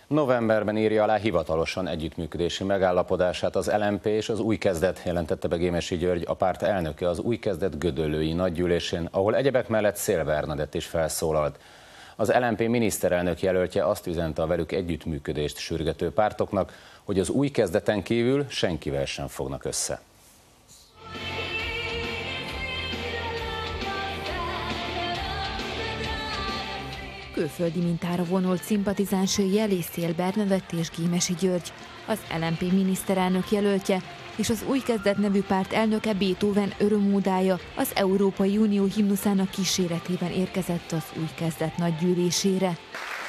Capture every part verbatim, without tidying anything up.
Novemberben írja alá hivatalosan együttműködési megállapodását az el em pé és az Új Kezdet, jelentette be Gémesi György, a párt elnöke az Új Kezdet gödöllői nagygyűlésén, ahol egyebek mellett Széll Bernadett is felszólalt. Az el em pé miniszterelnök jelöltje azt üzente a velük együttműködést sürgető pártoknak, hogy az Új Kezdeten kívül senkivel sem fognak össze. Külföldi mintára vonult szimpatizánsai jelé Széll Bernadett és Gémesi György, az el em pé miniszterelnök jelöltje, és az Új Kezdet nevű párt elnöke Beethoven örömódája az Európai Unió himnuszának kíséretében érkezett az Új Kezdet nagygyűlésére.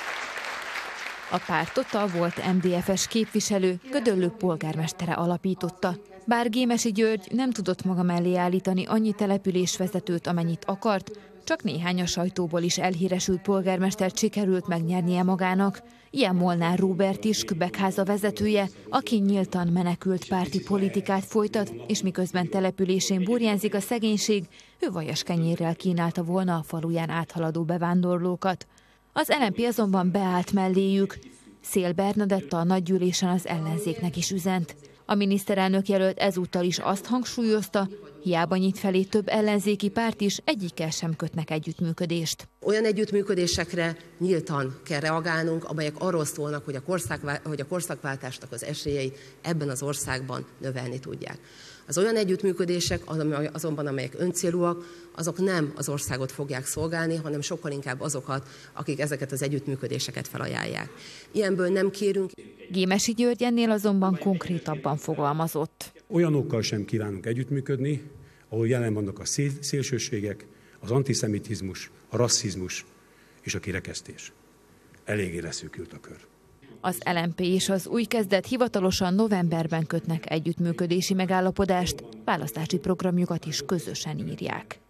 A pártot a volt em dé ef-es képviselő, Gödöllő polgármestere alapította. Bár Gémesi György nem tudott maga mellé állítani annyi településvezetőt, amennyit akart, csak néhány a sajtóból is elhíresült polgármestert sikerült megnyernie magának. Ilyen Molnár Róbert is, Kübekháza vezetője, aki nyíltan menekült párti politikát folytat, és miközben településén burjánzik a szegénység, ő vajaskenyérrel kínálta volna a faluján áthaladó bevándorlókat. Az el em pé azonban beállt melléjük. Széll Bernadett a nagygyűlésen az ellenzéknek is üzent. A miniszterelnök jelölt ezúttal is azt hangsúlyozta, hiába nyit felé több ellenzéki párt is, egyikkel sem kötnek együttműködést. Olyan együttműködésekre nyíltan kell reagálnunk, amelyek arról szólnak, hogy a, korszak, hogy a korszakváltásnak az esélyei ebben az országban növelni tudják. Az olyan együttműködések azonban, amelyek öncélúak, azok nem az országot fogják szolgálni, hanem sokkal inkább azokat, akik ezeket az együttműködéseket felajánlják. Ilyenből nem kérünk. Gémesi György ennél azonban konkrétabban fogalmazott. Olyanokkal sem kívánunk együttműködni, ahol jelen vannak a szél, szélsőségek, az antiszemitizmus, a rasszizmus és a kirekesztés. Eléggé leszűkült a kör. Az el em pé és az Új Kezdet hivatalosan novemberben kötnek együttműködési megállapodást, választási programjukat is közösen írják.